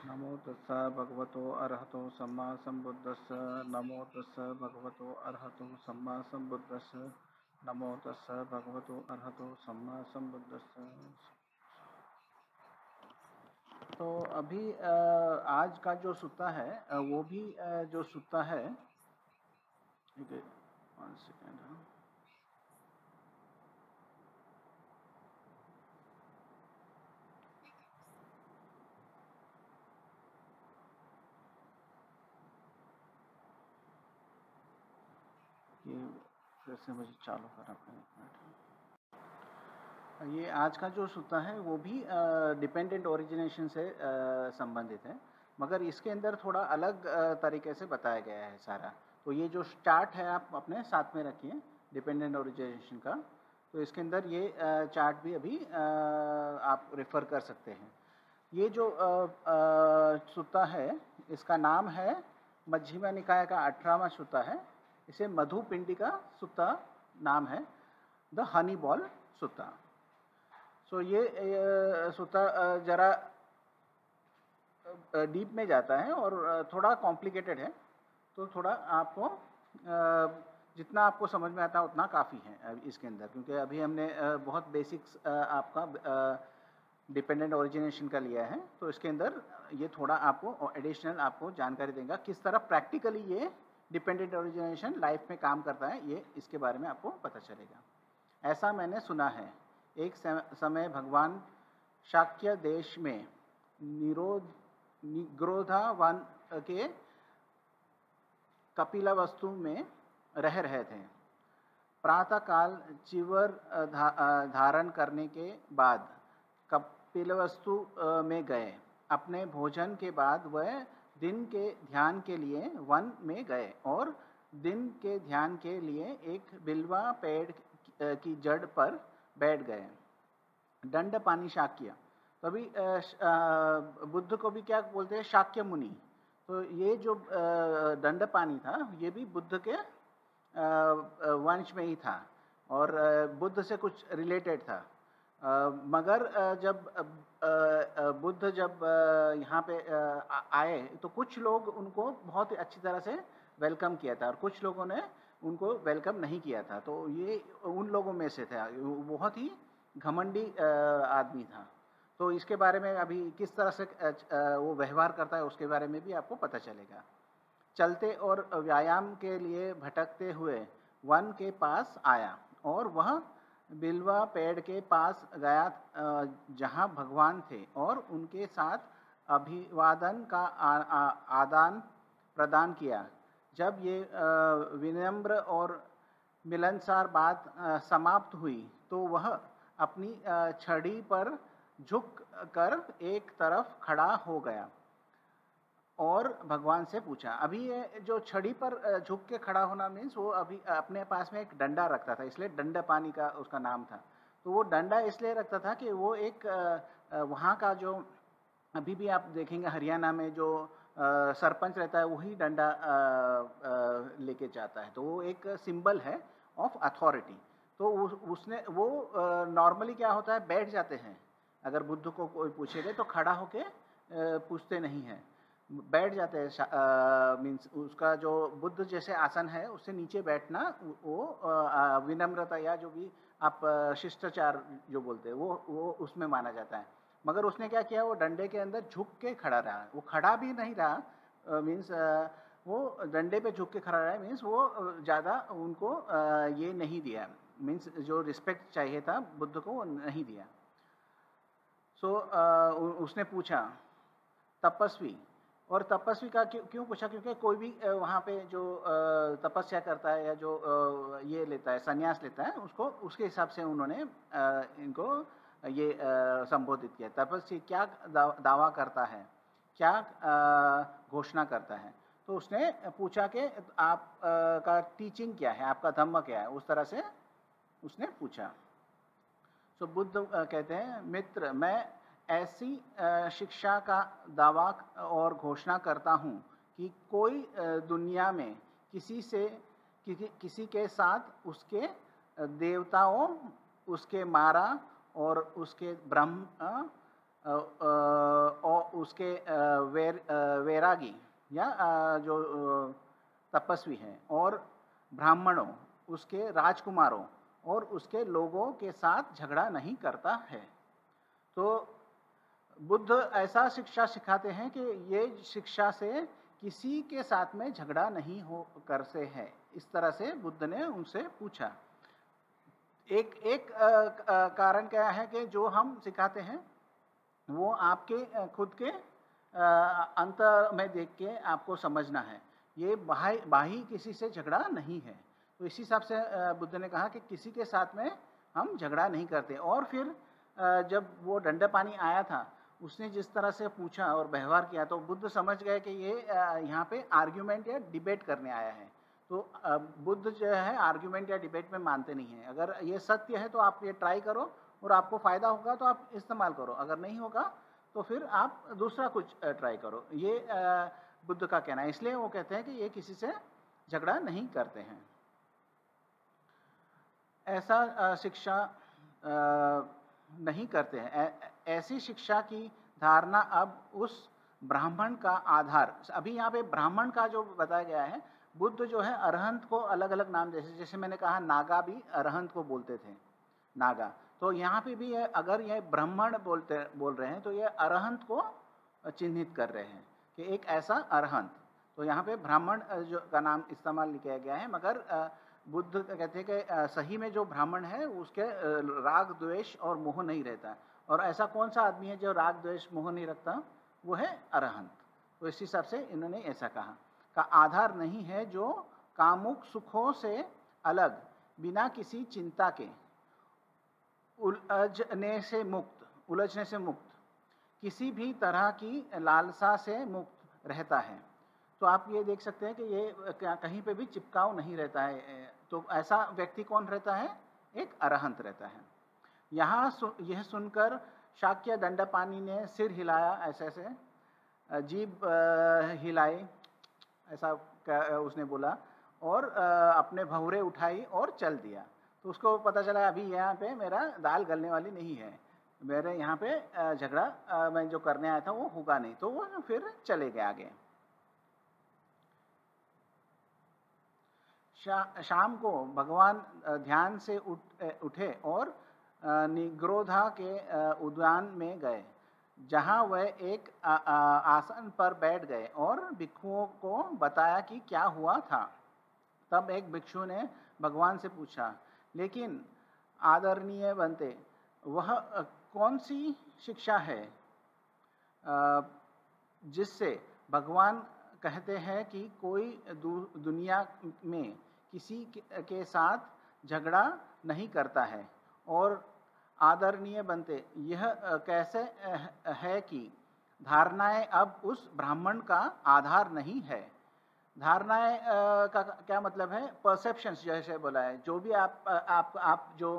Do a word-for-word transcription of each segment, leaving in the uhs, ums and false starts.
नमो तस्स भगवतो अरहतो सम्मा सम्बुद्धस्स नमो तस्स भगवतो अरहतो सम्मा सम्बुद्धस्स नमो तस्स भगवतो अरहतो सम्मा सम्बुद्धस्स। तो अभी आज का जो सुत्ता है वो भी जो सुत्ता है, ठीक है, वन सेकेंड। ये फिर से मुझे चालू करना पड़ेगा। ये आज का जो सुत्ता है वो भी डिपेंडेंट ओरिजिनेशन से संबंधित है, मगर इसके अंदर थोड़ा अलग तरीके से बताया गया है सारा। तो ये जो चार्ट है आप अपने साथ में रखिए डिपेंडेंट ओरिजिनेशन का, तो इसके अंदर ये चार्ट भी अभी आप रेफर कर सकते हैं। ये जो सुत्ता है इसका नाम है, मध्यमा निकाय का अठारहवां सुत्ता है। इसे मधुपिंडिका सुत्ता नाम है, द हनी बॉल सुत्ता। सो so, ये सुत्ता जरा डीप में जाता है और थोड़ा कॉम्प्लिकेटेड है, तो थोड़ा आपको जितना आपको समझ में आता है उतना काफ़ी है इसके अंदर, क्योंकि अभी हमने बहुत बेसिक्स आपका डिपेंडेंट ओरिजिनेशन का लिया है। तो इसके अंदर ये थोड़ा आपको एडिशनल आपको जानकारी देगा किस तरह प्रैक्टिकली ये डिपेंडेंट ओरिजिनेशन लाइफ में काम करता है, ये इसके बारे में आपको पता चलेगा। ऐसा मैंने सुना है, एक समय भगवान शाक्य देश में निरोध निग्रोधा वन के कपिलवस्तु में रह रहे थे। प्रातःकाल चिवर धा, धारण करने के बाद कपिलवस्तु में गए। अपने भोजन के बाद वह दिन के ध्यान के लिए वन में गए और दिन के ध्यान के लिए एक बिल्वा पेड़ की जड़ पर बैठ गए। दंड पानी शाक्य, तो अभी बुद्ध को भी क्या बोलते हैं, शाक्य मुनि। तो ये जो दंड पानी था ये भी बुद्ध के वंश में ही था और बुद्ध से कुछ रिलेटेड था। मगर जब बुद्ध जब यहाँ पे आए तो कुछ लोग उनको बहुत अच्छी तरह से वेलकम किया था और कुछ लोगों ने उनको वेलकम नहीं किया था। तो ये उन लोगों में से था, बहुत ही घमंडी आदमी था। तो इसके बारे में अभी किस तरह से वो व्यवहार करता है उसके बारे में भी आपको पता चलेगा। चलते और व्यायाम के लिए भटकते हुए वन के पास आया और वह बिल्वा पेड़ के पास गया जहाँ भगवान थे और उनके साथ अभिवादन का आदान प्रदान किया। जब ये विनम्र और मिलनसार बात समाप्त हुई तो वह अपनी छड़ी पर झुक कर एक तरफ खड़ा हो गया और भगवान से पूछा। अभी ये जो छड़ी पर झुक के खड़ा होना मीन्स वो अभी अपने पास में एक डंडा रखता था, इसलिए दंड पानी का उसका नाम था। तो वो डंडा इसलिए रखता था कि वो एक वहाँ का जो अभी भी आप देखेंगे हरियाणा में जो सरपंच रहता है वही डंडा लेके जाता है, तो वो एक सिंबल है ऑफ अथॉरिटी। तो उसने वो नॉर्मली क्या होता है, बैठ जाते हैं। अगर बुद्ध को कोई पूछेगा तो खड़ा होके पूछते नहीं हैं, बैठ जाते हैं। मीन्स उसका जो बुद्ध जैसे आसन है उससे नीचे बैठना वो आ, विनम्रता या जो भी आप शिष्टाचार जो बोलते हैं वो वो उसमें माना जाता है। मगर उसने क्या किया, वो डंडे के अंदर झुक के खड़ा रहा। वो खड़ा भी नहीं रहा, मीन्स वो डंडे पे झुक के खड़ा रहा, मीन्स वो ज़्यादा उनको ये नहीं दिया, मीन्स जो रिस्पेक्ट चाहिए था बुद्ध को वो नहीं दिया। सो so, उसने पूछा तपस्वी, और तपस्वी का क्यों क्यों पूछा, क्योंकि कोई भी वहाँ पे जो तपस्या करता है या जो ये लेता है संन्यास लेता है उसको उसके हिसाब से उन्होंने इनको ये संबोधित किया। तपस्वी क्या दावा करता है, क्या घोषणा करता है। तो उसने पूछा कि आप का टीचिंग क्या है, आपका धम्म क्या है, उस तरह से उसने पूछा। तो बुद्ध कहते हैं, मित्र मैं ऐसी शिक्षा का दावा और घोषणा करता हूँ कि कोई दुनिया में किसी से किसी किसी के साथ उसके देवताओं, उसके मारा और उसके ब्रह्म अ, अ, और उसके अ, वैर अ, वैरागी या अ, जो अ, तपस्वी हैं और ब्राह्मणों, उसके राजकुमारों और उसके लोगों के साथ झगड़ा नहीं करता है। तो बुद्ध ऐसा शिक्षा सिखाते हैं कि ये शिक्षा से किसी के साथ में झगड़ा नहीं हो करते हैं। इस तरह से बुद्ध ने उनसे पूछा। एक एक अ, अ, कारण क्या है कि जो हम सिखाते हैं वो आपके अ, खुद के अ, अंतर में देख के आपको समझना है। ये बाह्य बाह्य किसी से झगड़ा नहीं है। तो इसी हिसाब से अ, बुद्ध ने कहा कि किसी के साथ में हम झगड़ा नहीं करते। और फिर अ, जब वो डंडा पानी आया था, उसने जिस तरह से पूछा और व्यवहार किया, तो बुद्ध समझ गए कि ये अ, यहाँ पे आर्ग्यूमेंट या डिबेट करने आया है। तो अ, बुद्ध जो है आर्ग्यूमेंट या डिबेट में मानते नहीं हैं। अगर ये सत्य है तो आप ये ट्राई करो और आपको फ़ायदा होगा तो आप इस्तेमाल करो, अगर नहीं होगा तो फिर आप दूसरा कुछ अ, ट्राई करो। ये अ, बुद्ध का कहना है। इसलिए वो कहते हैं कि ये किसी से झगड़ा नहीं करते हैं। ऐसा अ, शिक्षा अ, नहीं करते हैं। ऐ ऐसी शिक्षा की धारणा अब उस ब्राह्मण का आधार, अभी यहाँ पे ब्राह्मण का जो बताया गया है, बुद्ध जो है अरहंत को अलग-अलग नाम, जैसे जैसे मैंने कहा नागा भी अरहंत को बोलते थे, नागा। तो यहाँ पे भी ये अगर ये ब्राह्मण बोलते बोल रहे हैं तो ये अरहंत को चिन्हित कर रहे हैं कि एक ऐसा अरहंत। तो यहाँ पे ब्राह्मण अ, जो का नाम इस्तेमाल किया गया है, मगर अ, बुद्ध कहते हैं कि अ, सही में जो ब्राह्मण है उसके अ, राग द्वेष और मोह नहीं रहता। और ऐसा कौन सा आदमी है जो राग द्वेष मोह नहीं रखता? वो है अरहंत। तो इस हिसाब से इन्होंने ऐसा कहा का आधार नहीं है जो कामुक सुखों से अलग, बिना किसी चिंता के, उलझने से मुक्त उलझने से मुक्त, किसी भी तरह की लालसा से मुक्त रहता है। तो आप ये देख सकते हैं कि ये क्या कहीं पे भी चिपकाव नहीं रहता है। ए, तो ऐसा व्यक्ति कौन रहता है? एक अरहंत रहता है। यहाँ सु, यह सुनकर शाक्य दंडपाणि ने सिर हिलाया, ऐसे ऐसे अ, जीभ अ, हिलाई, ऐसा क- उसने बोला, और अ, अपने भौरे उठाई और चल दिया। तो उसको पता चला अभी यहाँ पे मेरा दाल गलने वाली नहीं है, मेरे यहाँ पे अ, झगड़ा अ, मैं जो करने आया था वो होगा नहीं। तो वो फिर चले गए आगे। शा, शाम को भगवान अ, ध्यान से उठ अ, उठे और अ, निग्रोधा के अ, उद्यान में गए, जहाँ वह एक आ, आ, आसन पर बैठ गए और भिक्षुओं को बताया कि क्या हुआ था। तब एक भिक्षु ने भगवान से पूछा, लेकिन आदरणीय बनते, वह अ, कौन सी शिक्षा है अ, जिससे भगवान कहते हैं कि कोई दु, दुनिया में किसी के, के साथ झगड़ा नहीं करता है? और आदरणीय बनते, यह अ, कैसे अ, है कि धारणाएं अब उस ब्राह्मण का आधार नहीं है? धारणाएं अ, का क्या मतलब है? परसेप्शंस, जैसे बोला है, जो भी आप आप आप जो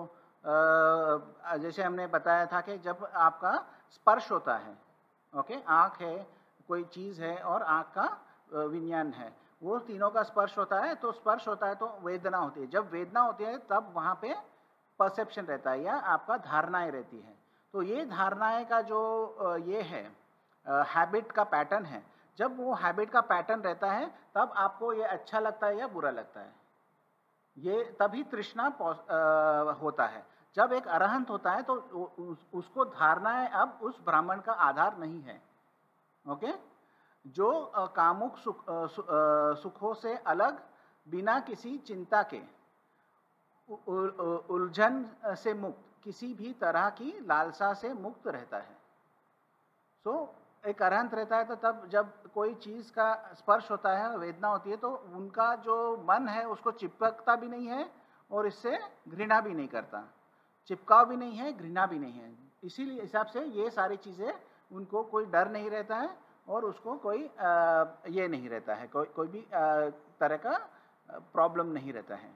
अ, जैसे हमने बताया था कि जब आपका स्पर्श होता है, ओके, आँख है, कोई चीज़ है और आँख का अ, विज्ञान है, वो तीनों का स्पर्श होता है। तो स्पर्श होता है तो वेदना होती है। जब वेदना होती है तब वहाँ पे परसेप्शन रहता है या आपका धारणाएं रहती हैं। तो ये धारणाएं का जो अ, ये है हैबिट का पैटर्न है, जब वो हैबिट का पैटर्न रहता है तब आपको ये अच्छा लगता है या बुरा लगता है। ये तभी तृष्णा पौस- अ, होता है। जब एक अरहंत होता है तो उ- उस, उसको धारणाएं अब उस ब्राह्मण का आधार नहीं है। ओके, जो अ, कामुक सुख अ, सु, अ, सुखों से अलग, बिना किसी चिंता के, उ- उ- उ- उलझन से मुक्त, किसी भी तरह की लालसा से मुक्त रहता है। सो एक अरहंत रहता है तो तब जब कोई चीज़ का स्पर्श होता है, वेदना होती है, तो उनका जो मन है उसको चिपकता भी नहीं है और इससे घृणा भी नहीं करता। चिपकाव भी नहीं है, घृणा भी नहीं है। इसीलिए हिसाब से ये सारी चीज़ें, उनको कोई डर नहीं रहता है और उसको कोई अ, ये नहीं रहता है, कोई कोई भी अ, तरह का प्रॉब्लम नहीं रहता है।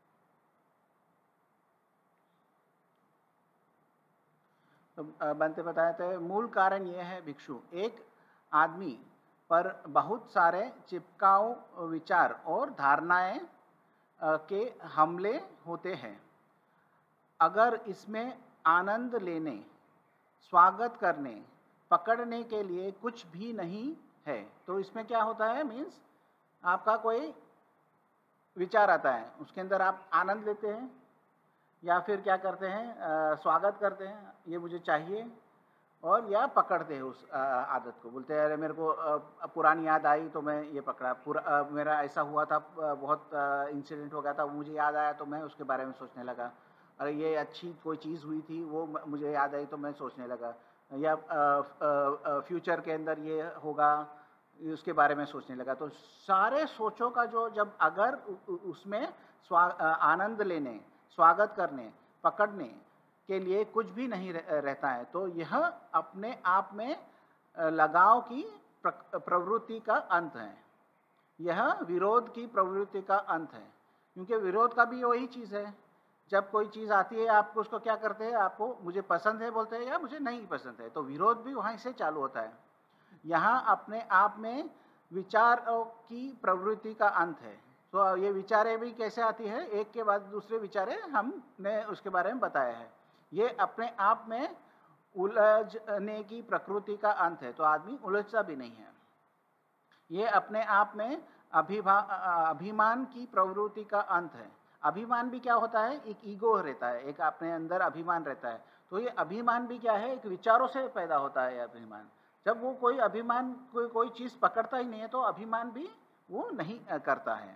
तो अ, बनते बताए थे, मूल कारण यह है भिक्षु, एक आदमी पर बहुत सारे चिपकाव विचार और धारणाएं अ, के हमले होते हैं। अगर इसमें आनंद लेने, स्वागत करने पकड़ने के लिए कुछ भी नहीं है। तो इसमें क्या होता है, मीन्स आपका कोई विचार आता है, उसके अंदर आप आनंद लेते हैं या फिर क्या करते हैं, आ, स्वागत करते हैं, ये मुझे चाहिए, और या पकड़ते हैं उस आ, आदत को, बोलते हैं अरे मेरे को आ, पुरानी याद आई तो मैं ये पकड़ा, पूरा आ, मेरा ऐसा हुआ था, बहुत इंसिडेंट हो गया था, मुझे याद आया तो मैं उसके बारे में सोचने लगा, अरे ये अच्छी कोई चीज़ हुई थी वो मुझे याद आई तो मैं सोचने लगा, या फ्यूचर के अंदर ये होगा उसके बारे में सोचने लगा। तो सारे सोचों का जो जब अगर उसमें स्वा आनंद लेने, स्वागत करने, पकड़ने के लिए कुछ भी नहीं रहता है, तो यह अपने आप में लगाव की प्रवृत्ति का अंत है, यह विरोध की प्रवृत्ति का अंत है। क्योंकि विरोध का भी वही चीज़ है, जब कोई चीज़ आती है आपको उसको क्या करते हैं, आपको मुझे पसंद है बोलते हैं या मुझे नहीं पसंद है, तो विरोध भी वहीं से चालू होता है। यहाँ अपने आप में विचारों की प्रवृत्ति का अंत है। तो ये विचारें भी कैसे आती है, एक के बाद दूसरे विचारें हमने उसके बारे में बताया है। ये अपने आप में उलझने की प्रकृति का अंत है, तो आदमी उलझता भी नहीं है। ये अपने आप में अभिभा अभिमान की प्रवृत्ति का अंत है। अभिमान भी क्या होता है, एक ईगो रहता है, एक अपने अंदर अभिमान रहता है। तो ये अभिमान भी क्या है, एक विचारों से पैदा होता है अभिमान। जब वो कोई अभिमान कोई कोई चीज़ पकड़ता ही नहीं है तो अभिमान भी वो नहीं करता है।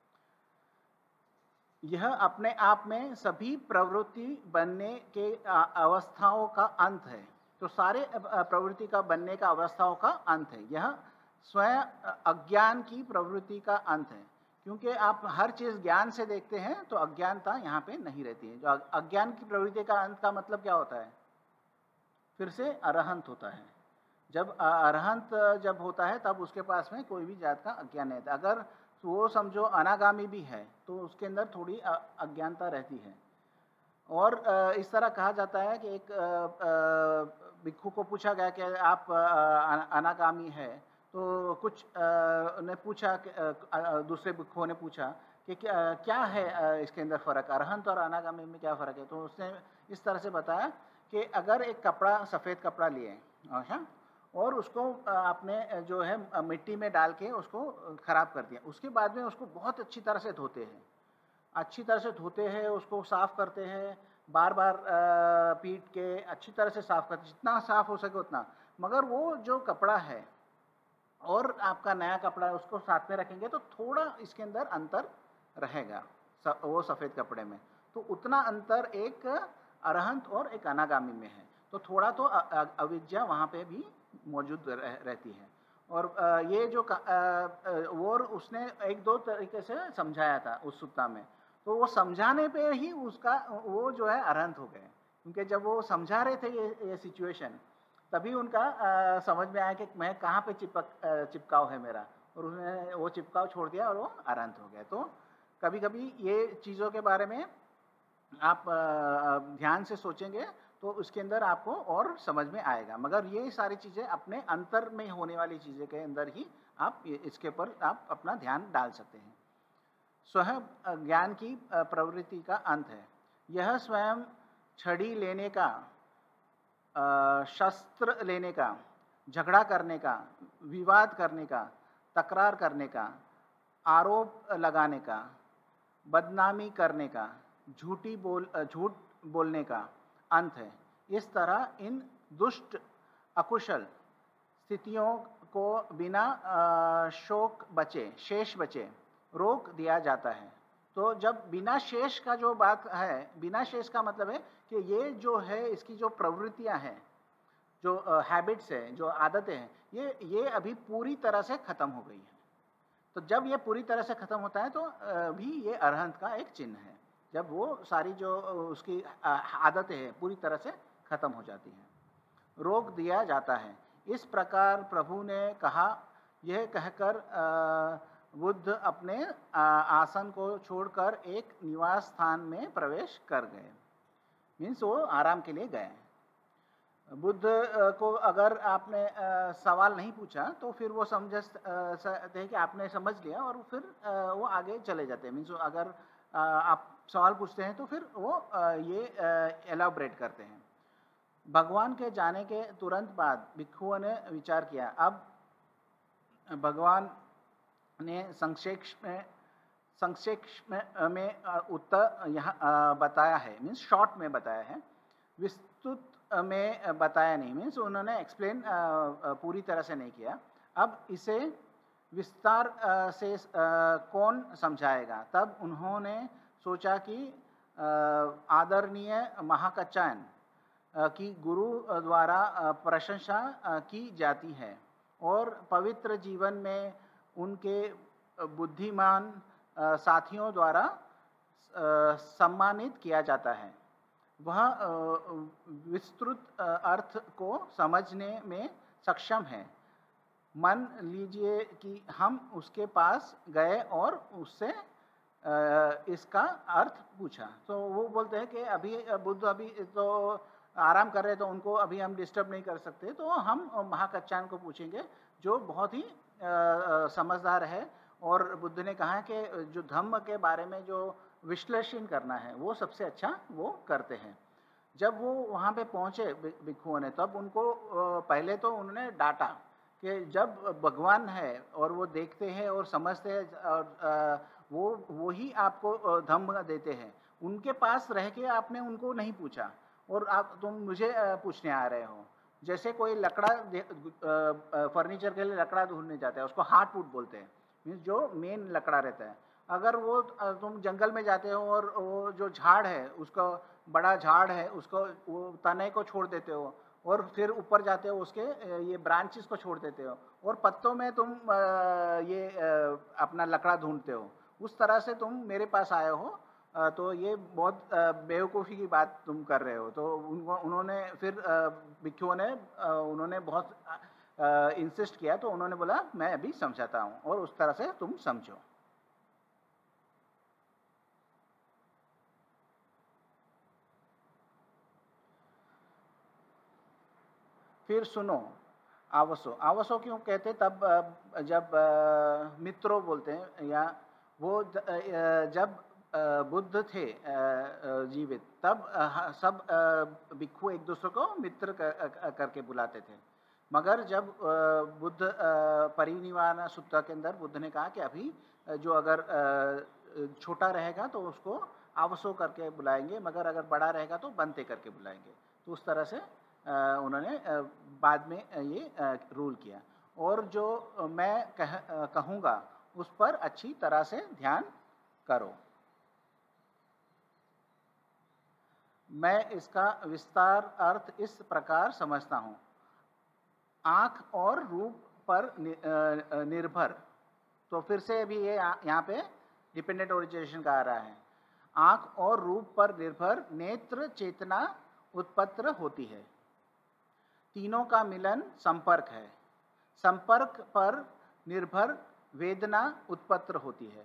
यह अपने आप में सभी प्रवृत्ति बनने के अवस्थाओं का अंत है। तो सारे प्रवृत्ति का बनने का अवस्थाओं का अंत है। यह स्वयं अज्ञान की प्रवृत्ति का अंत है। क्योंकि आप हर चीज़ ज्ञान से देखते हैं तो अज्ञानता यहाँ पे नहीं रहती है। जो अज्ञान की प्रवृत्ति का अंत का मतलब क्या होता है, फिर से अरहंत होता है। जब अरहंत जब होता है तब उसके पास में कोई भी जात का अज्ञान नहीं रहता। अगर वो समझो अनागामी भी है तो उसके अंदर थोड़ी अज्ञानता रहती है। और इस तरह कहा जाता है कि एक भिक्षु को पूछा गया कि आप अनागामी है, तो कुछ ने पूछा, दूसरे भिक्षुओं ने पूछा कि क्या क्या है इसके अंदर फ़र्क, अरहंत और अनागामी में क्या फ़र्क है। तो उसने इस तरह से बताया कि अगर एक कपड़ा, सफ़ेद कपड़ा लिए अच्छा, और उसको आपने जो है मिट्टी में डाल के उसको ख़राब कर दिया, उसके बाद में उसको बहुत अच्छी तरह से धोते हैं, अच्छी तरह से धोते हैं, उसको साफ़ करते हैं, बार बार पीट के अच्छी तरह से साफ़ करते, जितना साफ़ हो सके उतना। मगर वो जो कपड़ा है और आपका नया कपड़ा है उसको साथ में रखेंगे तो थोड़ा इसके अंदर अंतर रहेगा वो सफ़ेद कपड़े में। तो उतना अंतर एक अरहंत और एक अनागामी में है। तो थोड़ा तो अविद्या वहाँ पे भी मौजूद रहती है। और ये जो और उसने एक दो तरीके से समझाया था उस सुत्ता में, तो वो समझाने पे ही उसका वो जो है अरहंत हो गए। क्योंकि जब वो समझा रहे थे ये ये सिचुएशन, तभी उनका आ, समझ में आया कि मैं कहाँ पे चिपक चिपकाव है मेरा, और उसने वो चिपकाव छोड़ दिया और वो अरहंत हो गया। तो कभी कभी ये चीज़ों के बारे में आप ध्यान से सोचेंगे तो उसके अंदर आपको और समझ में आएगा। मगर ये सारी चीज़ें अपने अंतर में होने वाली चीज़ें के अंदर ही आप इसके ऊपर आप अपना ध्यान डाल सकते हैं। स्वयं ज्ञान की प्रवृत्ति का अंत है। यह स्वयं छड़ी लेने का, शस्त्र लेने का, झगड़ा करने का, विवाद करने का, तकरार करने का, आरोप लगाने का, बदनामी करने का, झूठी बोल झूठ बोलने का अंत है। इस तरह इन दुष्ट अकुशल स्थितियों को बिना शोक बचे, शेष बचे रोक दिया जाता है। तो जब बिना शेष का जो बात है, बिना शेष का मतलब है कि ये जो है इसकी जो प्रवृत्तियां हैं, जो हैबिट्स है, जो आदतें हैं, ये ये अभी पूरी तरह से ख़त्म हो गई है। तो जब ये पूरी तरह से ख़त्म होता है तो भी ये अरहंत का एक चिन्ह है, जब वो सारी जो उसकी आदतें हैं पूरी तरह से ख़त्म हो जाती हैं, रोक दिया जाता है। इस प्रकार प्रभु ने कहा। यह कहकर बुद्ध अपने आसन को छोड़कर एक निवास स्थान में प्रवेश कर गए। मीन्स वो आराम के लिए गए। बुद्ध को अगर आपने सवाल नहीं पूछा तो फिर वो समझ सकते हैं कि आपने समझ लिया और फिर वो आगे चले जाते हैं। मीन्स अगर आप सवाल पूछते हैं तो फिर वो ये एलाबरेट करते हैं। भगवान के जाने के तुरंत बाद भिक्षुओं ने विचार किया। अब भगवान ने संक्षेप में संक्षेप में, में उत्तर यहाँ बताया है, मीन्स शॉर्ट में बताया है, विस्तृत में बताया नहीं, मीन्स उन्होंने एक्सप्लेन पूरी तरह से नहीं किया। अब इसे विस्तार से कौन समझाएगा? तब उन्होंने सोचा कि आदरणीय महाकच्चायन की गुरु द्वारा प्रशंसा की जाती है और पवित्र जीवन में उनके बुद्धिमान साथियों द्वारा सम्मानित किया जाता है। वह विस्तृत अर्थ को समझने में सक्षम है। मान लीजिए कि हम उसके पास गए और उससे इसका अर्थ पूछा, तो वो बोलते हैं कि अभी बुद्ध अभी तो आराम कर रहे, तो उनको अभी हम डिस्टर्ब नहीं कर सकते, तो हम महाकच्चायन को पूछेंगे जो बहुत ही समझदार है। और बुद्ध ने कहा कि जो धम्म के बारे में जो विश्लेषण करना है वो सबसे अच्छा वो करते हैं। जब वो वहाँ पे पहुँचे भिक्षुओं ने, तब उनको पहले तो उन्होंने डांटा कि जब भगवान है और वो देखते हैं और समझते हैं और वो वो ही आपको धम्म देते हैं, उनके पास रह के आपने उनको नहीं पूछा और आप तुम मुझे पूछने आ रहे हो। जैसे कोई लकड़ा फर्नीचर के लिए लकड़ा ढूंढने जाता है, उसको हार्डवुड बोलते हैं, मीन्स जो मेन लकड़ा रहता है। अगर वो तुम जंगल में जाते हो और वो जो झाड़ है, उसका बड़ा झाड़ है, उसको वो तने को छोड़ देते हो और फिर ऊपर जाते हो उसके ये ब्रांचेस को छोड़ देते हो और पत्तों में तुम ये अपना लकड़ा ढूंढते हो, उस तरह से तुम मेरे पास आए हो, तो ये बहुत बेवकूफ़ी की बात तुम कर रहे हो। तो उन्होंने फिर भिक्षुओं ने उन्होंने बहुत इंसिस्ट किया, तो उन्होंने बोला मैं अभी समझाता हूँ और उस तरह से तुम समझो। फिर सुनो, आवसो आवसो क्यों कहते? तब जब मित्रों बोलते हैं, या वो जब बुद्ध थे जीवित, तब सब भिक्षु एक दूसरे को मित्र करके बुलाते थे। मगर जब बुद्ध परिनिर्वाण सूत्र के अंदर बुद्ध ने कहा कि अभी जो अगर छोटा रहेगा तो उसको आवसो करके बुलाएंगे, मगर अगर बड़ा रहेगा तो बनते करके बुलाएंगे। तो उस तरह से उन्होंने बाद में ये रूल किया। और जो मैं कह कहूँगा उस पर अच्छी तरह से ध्यान करो। मैं इसका विस्तार अर्थ इस प्रकार समझता हूँ, आँख और रूप पर निर्भर। तो फिर से अभी ये यहाँ पे डिपेंडेंट ओरिजिनेशन का आ रहा है। आँख और रूप पर निर्भर नेत्र चेतना उत्पन्न होती है। तीनों का मिलन संपर्क है। संपर्क पर निर्भर वेदना उत्पन्न होती है।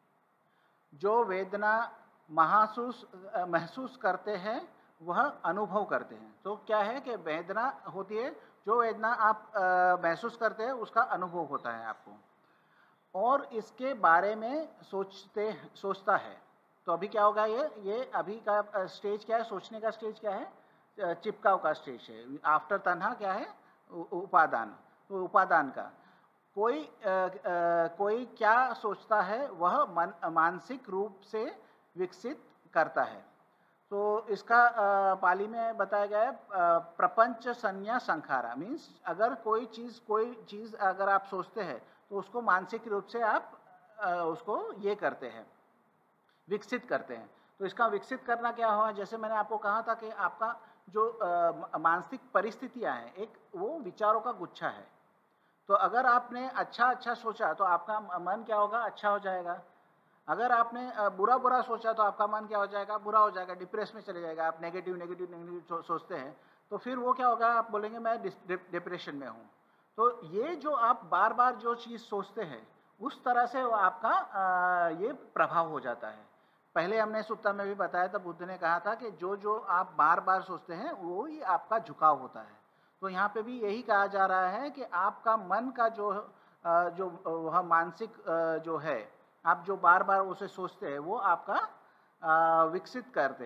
जो वेदना महसूस महसूस करते हैं वह अनुभव करते हैं। तो क्या है कि वेदना होती है, जो वेदना आप महसूस करते हैं उसका अनुभव होता है आपको, और इसके बारे में सोचते सोचता है। तो अभी क्या होगा, ये ये अभी का स्टेज क्या है, सोचने का स्टेज क्या है, चिपकाव का स्टेज है। आफ्टर तन्हा क्या है, उपादान। तो उपादान का कोई आ, आ, कोई क्या सोचता है वह मन, मानसिक रूप से विकसित करता है। तो इसका आ, पाली में बताया गया है प्रपंच संज्ञा संखारा, मीन्स अगर कोई चीज़ कोई चीज़ अगर आप सोचते हैं तो उसको मानसिक रूप से आप आ, उसको ये करते हैं, विकसित करते हैं। तो इसका विकसित करना क्या हुआ, जैसे मैंने आपको कहा था कि आपका जो आ, मानसिक परिस्थितियां हैं, एक वो विचारों का गुच्छा है। तो अगर आपने अच्छा अच्छा सोचा तो आपका मन क्या होगा, अच्छा हो जाएगा। अगर आपने बुरा बुरा सोचा तो आपका मन क्या हो जाएगा, बुरा हो जाएगा, डिप्रेस में चले जाएगा। आप नेगेटिव नेगेटिव नेगेटिव सोचते हैं तो फिर वो क्या होगा, आप बोलेंगे मैं डिप्रेशन में हूँ। तो ये जो आप बार बार जो चीज़ सोचते हैं उस तरह से वो आपका ये प्रभाव हो जाता है। पहले हमने सुत्ता में भी बताया था, बुद्ध ने कहा था कि जो जो आप बार बार सोचते हैं वो ही आपका झुकाव होता है। तो यहाँ पे भी यही कहा जा रहा है कि आपका मन का जो जो वह मानसिक जो है, आप जो बार बार उसे सोचते हैं वो आपका विकसित करते हैं।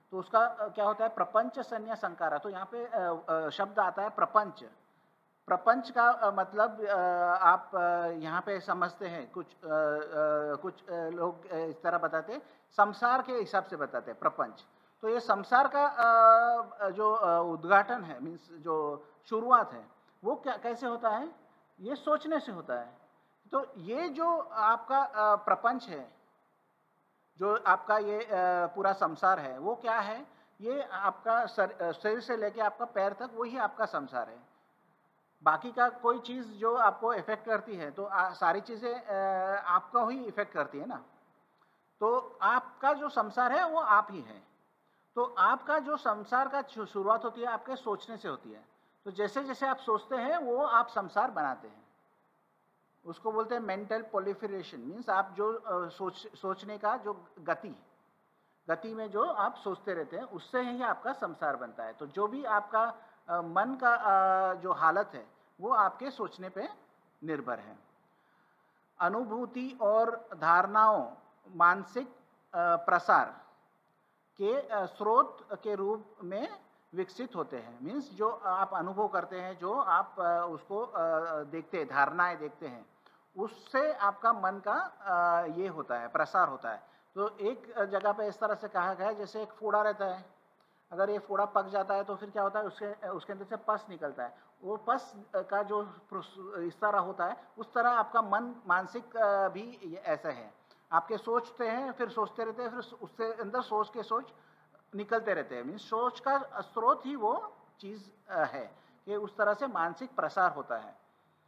तो उसका अ, क्या होता है, प्रपंच संज्ञा संकारा। तो यहाँ पे अ, अ, शब्द आता है प्रपंच। प्रपंच का अ, मतलब अ, आप अ, यहाँ पे समझते हैं, कुछ अ, अ, कुछ अ, लोग अ, इस तरह बताते हैं, संसार के हिसाब से बताते हैं प्रपंच। तो ये संसार का अ, अ, जो अ, उद्घाटन है, मीन्स जो शुरुआत है, वो क्या कैसे होता है, ये सोचने से होता है। तो ये जो आपका अ, प्रपंच है, जो आपका ये अ, पूरा संसार है, वो क्या है, ये आपका सर, अ, शरीर से लेके आपका पैर तक वही आपका संसार है। बाकी का कोई चीज़ जो आपको इफ़ेक्ट करती है, तो आ, सारी चीज़ें अ, आपका ही इफ़ेक्ट करती है ना। तो आपका जो संसार है वो आप ही है। तो आपका जो संसार का शु- शुरुआत होती है आपके सोचने से होती है। तो जैसे जैसे आप सोचते हैं वो आप संसार बनाते हैं। उसको बोलते हैं मेंटल प्रोलिफरेशन, मीन्स आप जो अ, सोच सोचने का जो गति गति में जो आप सोचते रहते हैं, उससे ही आपका संसार बनता है। तो जो भी आपका अ, मन का अ, जो हालत है, वो आपके सोचने पे निर्भर है। अनुभूति और धारणाओं मानसिक अ, प्रसार के अ, स्रोत के रूप में विकसित होते हैं। मीन्स जो आप अनुभव करते हैं, जो आप अ, उसको अ, देखते हैं, धारणाएं देखते हैं, उससे आपका मन का अ, ये होता है, प्रसार होता है। तो एक जगह पे इस तरह से कहा गया है, जैसे एक फोड़ा रहता है, अगर ये फोड़ा पक जाता है तो फिर क्या होता है, उसके उसके अंदर से पस निकलता है। वो पस का जो प्रोस- इस तरह होता है, उस तरह आपका मन मानसिक अ, भी ये ऐसा है। आपके सोचते हैं, फिर सोचते रहते हैं, फिर उससे अंदर सोच के सोच निकलते रहते हैं। मीन्स सोच का स्रोत ही वो चीज अ, है कि उस तरह से मानसिक प्रसार होता है,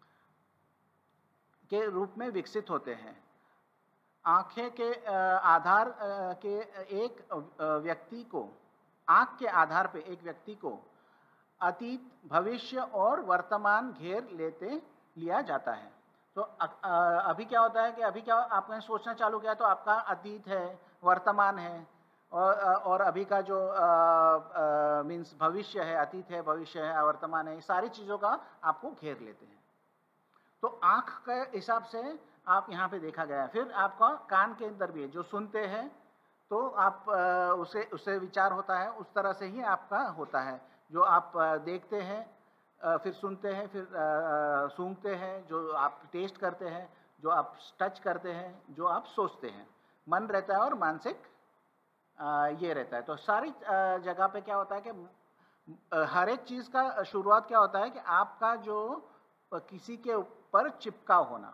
के रूप में विकसित होते हैं। आंखें के अ, आधार अ, के एक अ, व्यक्ति को आंख के आधार पे एक व्यक्ति को अतीत, भविष्य और वर्तमान घेर लेते लिया जाता है। तो अ, अ, अभी क्या होता है कि अभी क्या आपने सोचना चालू किया, तो आपका अतीत है, वर्तमान है, और अ, और अभी का जो मीन्स भविष्य है, अतीत है, भविष्य है, वर्तमान है, ये सारी चीज़ों का आपको घेर लेते हैं। तो आँख के हिसाब से आप यहाँ पे देखा गया है। फिर आपका कान के अंदर भी है, जो सुनते हैं तो आप अ, उसे उससे विचार होता है, उस तरह से ही आपका होता है। जो आप अ, देखते हैं, अ, फिर सुनते हैं, फिर अ, अ, सूंघते हैं, जो आप टेस्ट करते हैं, जो आप टच करते हैं, जो आप सोचते हैं, मन रहता है और मानसिक अ, ये रहता है। तो सारी अ, जगह पे क्या होता है कि अ, हर एक चीज़ का शुरुआत क्या होता है कि आपका जो अ, किसी के ऊपर चिपकाव होना।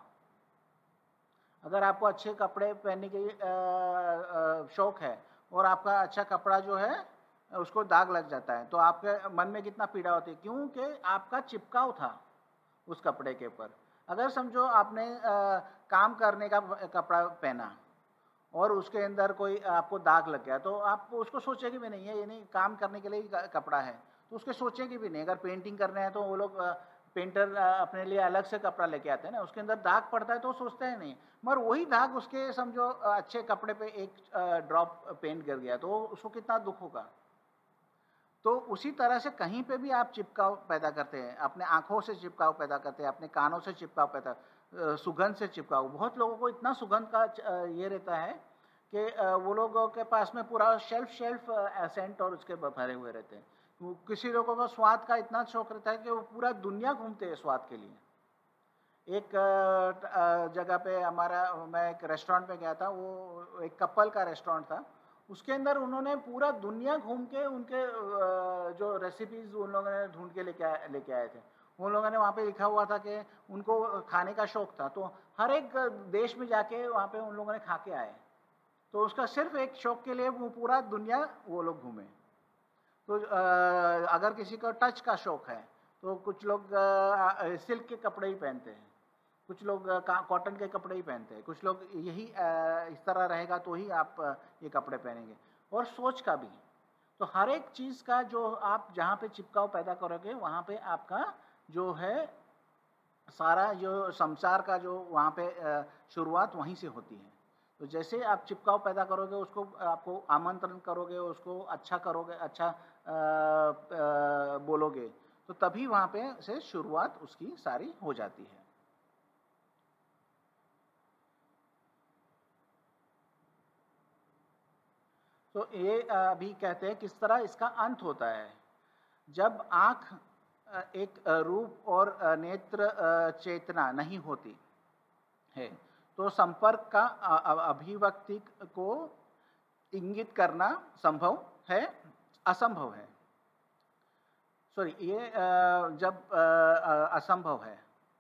अगर आपको अच्छे कपड़े पहनने की अ, अ, शौक है और आपका अच्छा कपड़ा जो है उसको दाग लग जाता है, तो आपके मन में कितना पीड़ा होती है, क्योंकि आपका चिपकाव था उस कपड़े के ऊपर। अगर समझो आपने अ, काम करने का कपड़ा पहना और उसके अंदर कोई आपको दाग लग गया, तो आप उसको सोचेंगे भी नहीं है, ये नहीं काम करने के लिए ही क- कपड़ा है, तो उसके सोचेंगे भी नहीं। अगर पेंटिंग करने हैं तो वो लोग अ, पेंटर अ, अपने लिए अलग से कपड़ा लेके आते हैं ना, उसके अंदर दाग पड़ता है तो वो सोचते हैं नहीं। मगर वही दाग उसके समझो अ, अच्छे कपड़े पे एक ड्रॉप पेंट गिर गया, तो उसको कितना दुख होगा। तो उसी तरह से कहीं पे भी आप चिपकाव पैदा करते हैं, अपने आँखों से चिपकाव पैदा करते हैं, अपने कानों से चिपकाव पैदा, अ, सुगंध से चिपकाव। बहुत लोगों को इतना सुगंध का च अ, ये रहता है कि अ, वो लोगों के पास में पूरा शेल्फ शेल्फ अ, सेंट और उसके ब भरे हुए रहते हैं। वो किसी लोगों को स्वाद का इतना शौक रहता है कि वो पूरा दुनिया घूमते हैं स्वाद के लिए। एक अ, ट अ, जगह पे हमारा मैं एक रेस्टोरेंट पे गया था, वो एक कपल का रेस्टोरेंट था। उसके अंदर उन्होंने पूरा दुनिया घूम के उनके अ, जो रेसिपीज़ उन लोगों ने ढूँढ के लेके आए लेके आए थे। उन लोगों ने वहाँ पे लिखा हुआ था कि उनको खाने का शौक था, तो हर एक देश में जाके वहाँ पे उन लोगों ने खा के आए। तो उसका सिर्फ़ एक शौक के लिए वो पूरा दुनिया वो लोग घूमे। तो अ, अगर किसी को टच का शौक है, तो कुछ लोग अ, अ, सिल्क के कपड़े ही पहनते हैं, कुछ लोग अ, का कॉटन के कपड़े ही पहनते हैं, कुछ लोग यही अ, इस तरह रहेगा तो ही आप अ, ये कपड़े पहनेंगे। और सोच का भी, तो हर एक चीज़ का जो आप जहाँ पे चिपकाव पैदा करोगे, वहाँ पे आपका जो है सारा जो संसार का जो वहाँ पे अ, शुरुआत वहीं से होती है। तो जैसे आप चिपकाव पैदा करोगे, उसको आपको आमंत्रण करोगे, उसको अच्छा करोगे, अच्छा अ, अ, बोलोगे, तो तभी वहाँ पे से शुरुआत उसकी सारी हो जाती है। तो ये अभी कहते हैं किस तरह इसका अंत होता है। जब आँख एक रूप और नेत्र चेतना नहीं होती है तो संपर्क का अभिव्यक्ति को इंगित करना संभव है, असंभव है। सॉरी, ये जब असंभव है।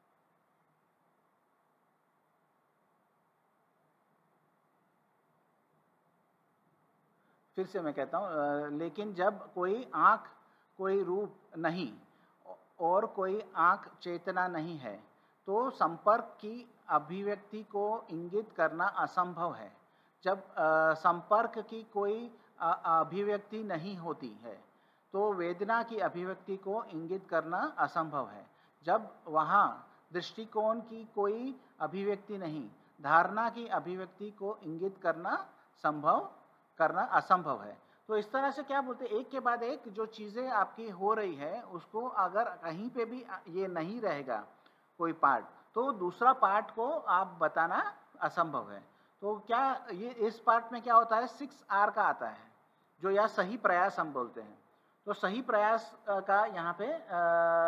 फिर से मैं कहता हूँ, लेकिन जब कोई आँख, कोई रूप नहीं और कोई आँख चेतना नहीं है तो संपर्क की अभिव्यक्ति को इंगित करना असंभव है। जब संपर्क की कोई अभिव्यक्ति नहीं होती है तो वेदना की अभिव्यक्ति को इंगित करना असंभव है। जब वहाँ दृष्टिकोण की कोई अभिव्यक्ति नहीं, धारणा की अभिव्यक्ति को इंगित करना संभव करना असंभव है। तो इस तरह से क्या बोलते हैं, एक के बाद एक जो चीज़ें आपकी हो रही है उसको अगर कहीं पे भी ये नहीं रहेगा कोई पार्ट, तो दूसरा पार्ट को आप बताना असंभव है। तो क्या ये इस पार्ट में क्या होता है, सिक्स आर का आता है जो या सही प्रयास हम बोलते हैं। तो सही प्रयास का यहाँ पे आ,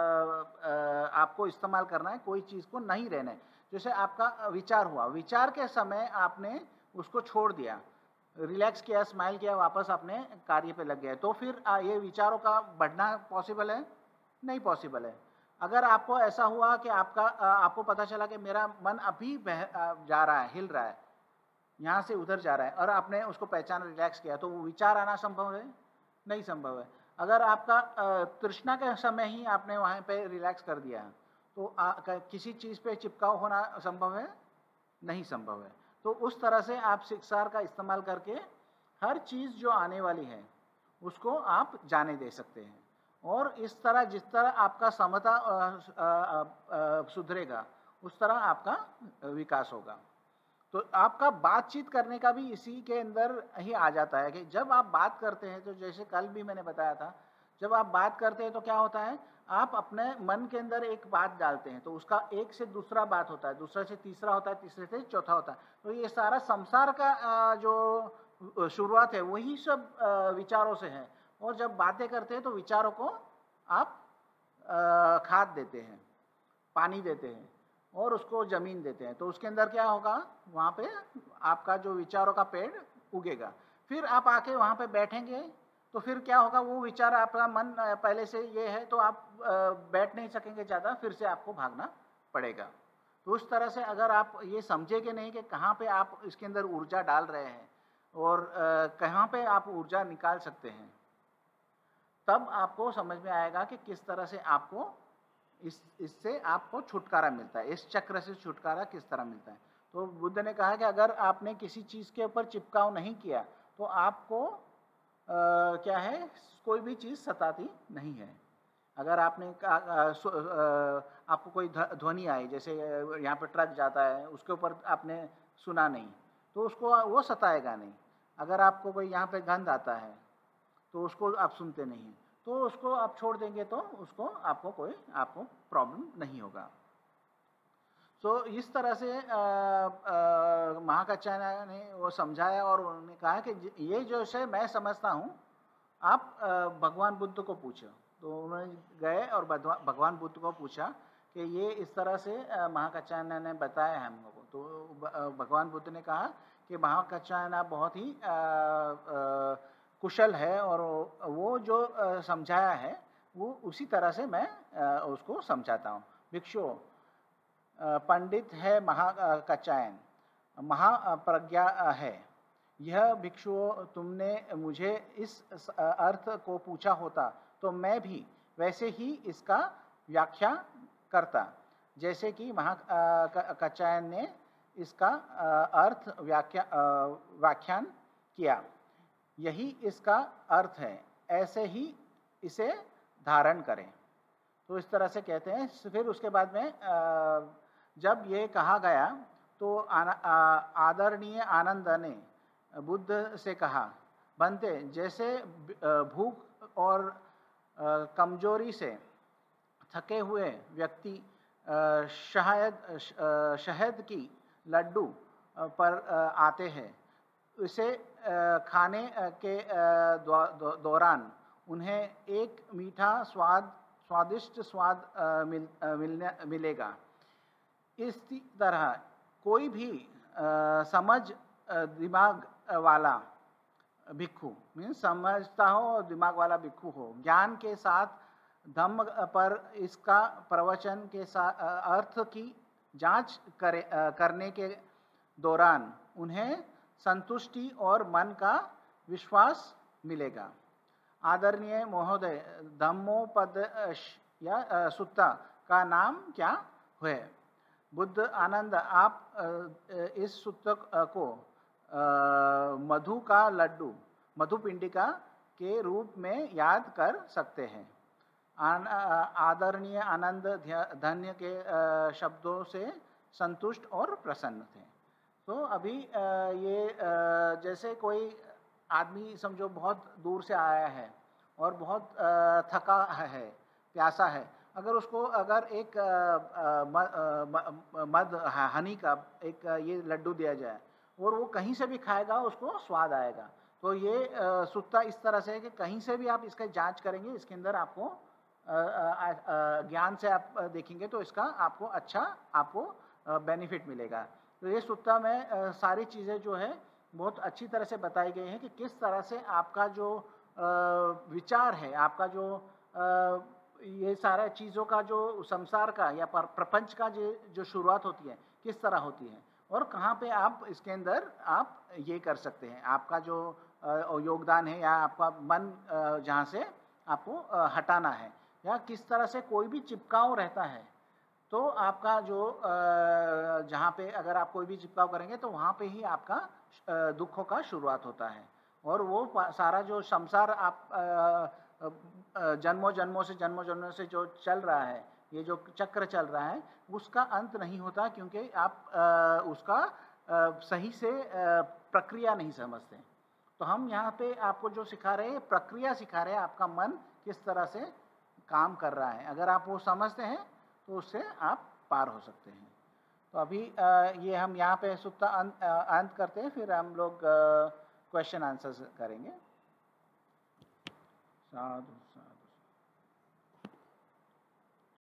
आ, आपको इस्तेमाल करना है, कोई चीज़ को नहीं रहना है। जैसे आपका विचार हुआ, विचार के समय आपने उसको छोड़ दिया, रिलैक्स किया, स्माइल किया, वापस अपने कार्य पे लग गए, तो फिर ये विचारों का बढ़ना पॉसिबल है? नहीं पॉसिबल है। अगर आपको ऐसा हुआ कि आपका आपको पता चला कि मेरा मन अभी बह जा रहा है, हिल रहा है, यहाँ से उधर जा रहा है, और आपने उसको पहचान, रिलैक्स किया, तो वो विचार आना संभव है? नहीं संभव है। अगर आपका तृष्णा के समय ही आपने वहाँ पे रिलैक्स कर दिया तो आ, किसी चीज़ पे चिपकाव होना संभव है? नहीं संभव है। तो उस तरह से आप शिक्षार का इस्तेमाल करके हर चीज़ जो आने वाली है उसको आप जाने दे सकते हैं, और इस तरह जिस तरह आपका समता सुधरेगा उस तरह आपका विकास होगा। तो आपका बातचीत करने का भी इसी के अंदर ही आ जाता है कि जब आप बात करते हैं, तो जैसे कल भी मैंने बताया था, जब आप बात करते हैं तो क्या होता है, आप अपने मन के अंदर एक बात डालते हैं तो उसका एक से दूसरा बात होता है, दूसरा से तीसरा होता है, तीसरे से चौथा होता है। तो ये सारा संसार का जो शुरुआत है वही सब विचारों से है, और जब बातें करते हैं तो विचारों को आप खाद देते हैं, पानी देते हैं और उसको जमीन देते हैं, तो उसके अंदर क्या होगा, वहाँ पे आपका जो विचारों का पेड़ उगेगा। फिर आप आके वहाँ पे बैठेंगे तो फिर क्या होगा, वो विचार, आपका मन पहले से ये है तो आप बैठ नहीं सकेंगे ज़्यादा, फिर से आपको भागना पड़ेगा। तो उस तरह से अगर आप ये समझेंगे नहीं कि कहाँ पे आप इसके अंदर ऊर्जा डाल रहे हैं और कहाँ पे आप ऊर्जा निकाल सकते हैं, तब आपको समझ में आएगा कि किस तरह से आपको इस इससे आपको छुटकारा मिलता है, इस चक्र से छुटकारा किस तरह मिलता है। तो बुद्ध ने कहा कि अगर आपने किसी चीज़ के ऊपर चिपकाव नहीं किया तो आपको आ, क्या है, कोई भी चीज़ सताती नहीं है। अगर आपने आ, आ, आ, आपको कोई ध्वनि आई, जैसे यहाँ पे ट्रक जाता है, उसके ऊपर आपने सुना नहीं तो उसको वो सताएगा नहीं। अगर आपको कोई यहाँ पे गंध आता है तो उसको आप सुनते नहीं, तो उसको आप छोड़ देंगे तो उसको आपको कोई आपको प्रॉब्लम नहीं होगा। तो इस तरह से महाकाचार्य ने वो समझाया और उन्होंने कहा कि ये जो है मैं समझता हूँ, आप आ, भगवान बुद्ध को पूछो। तो उन्होंने गए और भगवान बुद्ध को पूछा कि ये इस तरह से महाकाचार्य ने बताया है हम लोगों को। तो भगवान बुद्ध ने कहा कि महाकाचार्य बहुत ही आ, आ, कुशल है और वो जो समझाया है वो उसी तरह से मैं उसको समझाता हूँ। भिक्षु पंडित है महाकाचायन, महाप्रज्ञा है। यह भिक्षुओं, तुमने मुझे इस अर्थ को पूछा होता तो मैं भी वैसे ही इसका व्याख्या करता जैसे कि महाकाचायन ने इसका अर्थ व्याख्या व्याख्यान किया। यही इसका अर्थ है, ऐसे ही इसे धारण करें। तो इस तरह से कहते हैं। फिर उसके बाद में जब ये कहा गया तो आदरणीय आनंद ने बुद्ध से कहा, बनते जैसे भूख और कमजोरी से थके हुए व्यक्ति शायद शहद की लड्डू पर आते हैं, इसे अ, खाने अ, के अ, दौ- दौ- दौरान उन्हें एक मीठा स्वाद स्वादिष्ट स्वाद अ, मिल अ, मिलने मिलेगा। इसी तरह कोई भी अ, समझ अ, दिमाग अ, वाला भिक्षु मीन्स समझता हो और दिमाग वाला भिक्षु हो, ज्ञान के साथ धम्म पर इसका प्रवचन के साथ अ, अर्थ की जांच करे अ, करने के दौरान उन्हें संतुष्टि और मन का विश्वास मिलेगा। आदरणीय महोदय, धम्मोपदेश या अ, सुत्ता का नाम क्या है? बुद्ध आनंद, आप अ, अ, इस सूत्र अ, को अ, मधु का लड्डू, मधु पिंडिका के रूप में याद कर सकते हैं। आन, अ, आदरणीय आनंद ध्य- धन्य के अ, शब्दों से संतुष्ट और प्रसन्न थे। तो अभी अ, ये अ, जैसे कोई आदमी समझो बहुत दूर से आया है और बहुत अ, थका है, प्यासा है, अगर उसको अगर एक अ, अ, म- अ, म- मद ह- हनी का एक अ, ये लड्डू दिया जाए और वो कहीं से भी खाएगा उसको स्वाद आएगा। तो ये अ, सुत्ता इस तरह से है कि कहीं से भी आप इसका जांच करेंगे, इसके अंदर आपको अ, अ, अ, ज्ञान से आप अ, देखेंगे तो इसका आपको अच्छा आपको बेनिफिट मिलेगा। तो ये सुत्ता में अ, सारी चीज़ें जो है बहुत अच्छी तरह से बताई गई हैं कि किस तरह से आपका जो अ, विचार है, आपका जो अ, ये सारा चीज़ों का जो संसार का या पर- प्रपंच का जो जो शुरुआत होती है किस तरह होती है और कहाँ पे आप इसके अंदर आप ये कर सकते हैं, आपका जो अ, योगदान है या आपका मन अ, जहाँ से आपको अ, हटाना है या किस तरह से कोई भी चिपकाव रहता है तो आपका जो अ, जहाँ पे अगर आप कोई भी चिपकाव करेंगे तो वहाँ पे ही आपका अ, दुखों का शुरुआत होता है और वो पा- सारा जो संसार आप अ, अ, अ, जन्मों जन्मों से जन्मों जन्मों से जो चल रहा है, ये जो चक्र चल रहा है उसका अंत नहीं होता क्योंकि आप अ, उसका अ, सही से अ, प्रक्रिया नहीं समझते। तो हम यहाँ पे आपको जो सिखा रहे हैं प्रक्रिया सिखा रहे हैं, आपका मन किस तरह से काम कर रहा है, अगर आप वो समझते हैं तो उससे आप पार हो सकते हैं। तो अभी अ, ये हम यहाँ पे सुत्ता अंत अ, अंत करते हैं, फिर हम लोग क्वेश्चन आंसर्स करेंगे। साधु साधु।